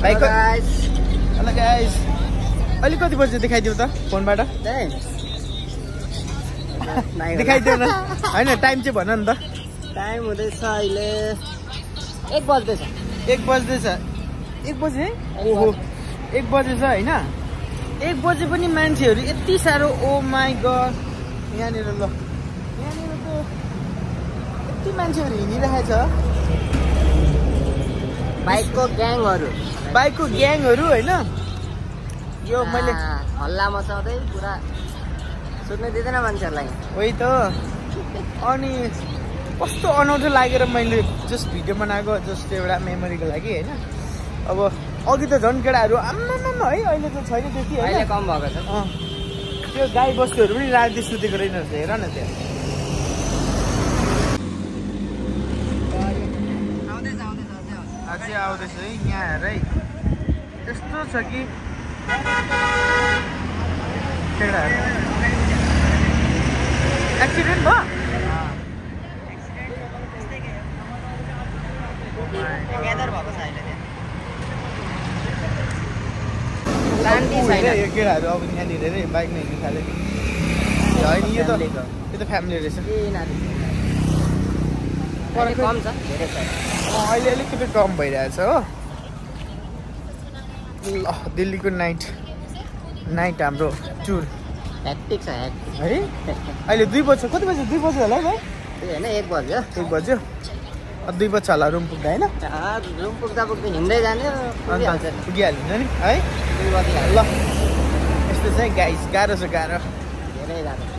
भाइको hello guys अहिले कति बजे देखाइदिउ त फोनबाट देखाइदिउ न हैन टाइम चाहिँ भन नि त टाइम हुँदैछ अहिले 1 बज्दैछ 1 बज्दैछ 1 बजे ओहो 1 बजेछ हैन 1 बजे पनि मान्छेहरु यति सारो ओ माय गॉड यहाँनिर ल यहाँनिर त यति मान्छेहरु हिँडिरहेछ बाइकको ग्याङहरु हैन यो मैले हल्ला मचाउँदै पुरा सुत्न दिदैन मान्छेहरुलाई ओइ त अनि कस्तो अनौठो लागेर मैले जस्ट भिडियो बनाएको जस्ट एउटा मेमोरीको लागि हैन अब अघि त झन् केटाहरु आम्मामा है अहिले त छैन त्यति हैन अहिले कम भएको छ त्यो गाई बस्तुहरु पनि राति सुतेको रहेन हेर न त्यहाँ अझै आउँदैछ है यहाँ हेर है यस्तो छ कि केटाहरु एक्सिडेन्ट भयो ग्यादर भएको छ अहिले यो केटाहरु अब यहाँनिर हेरे बाइकमा हिँड्नु थाल्यो होइन यो त फ्यामिली रहेछ कम छ धेरै छ अहिले अलिकति कम भइरहेछ हो ल दिल्लीको नाइट हाम्रो टुर हेक्टिक छ है अहिले 2 बज्छ कति बज्यो 2 बज्यो होला है हैन 1 बज्यो 1 बज्यो 2 बज्छ होला रुम पुग्दा हैन रुम पुग्दा हिँड्दै जाने पुगिहाल्छ नि है 2 बज्यो ल यस्तो चाहिँ गाइस गाह्रो छ गाह्रो धेरै गाह्रो